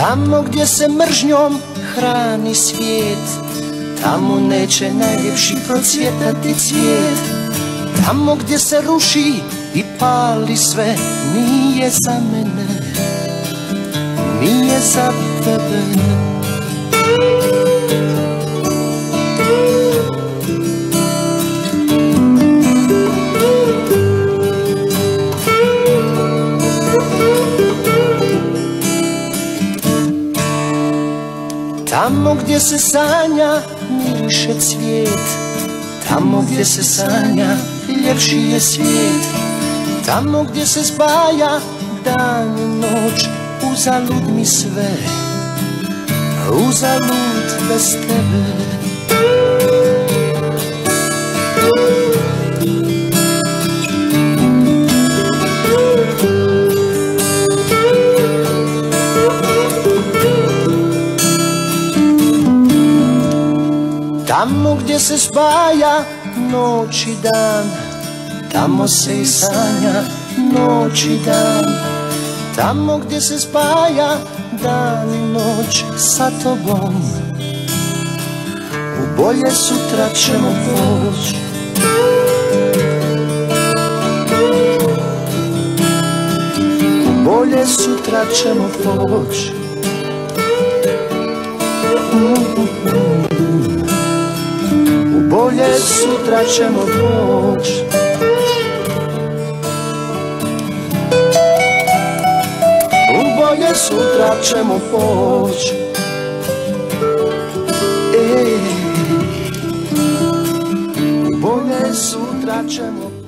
Tamo gdje se mržnjom hrani svijet, tamo neće najljepši procvjetati cvijet. Tamo gdje se ruši i pali sve, nije za mene, nije za tebe. Tamo gdje se sanja miriše cvijet, tamo gdje se sanja ljepši je svijet. Tamo gdje se spaja dan i noć, uzalud mi sve, uzalud bez tebe. Tamo gdje se spaja noć i dan, tamo se i sanja noć i dan. Tamo gdje se spaja dan i noć sa tobom, u bolje sutra ćemo poći. U bolje sutra ćemo poći. Bolje sutra ćemo poći. U bolje sutra ćemo poći. U bolje sutra ćemo poći.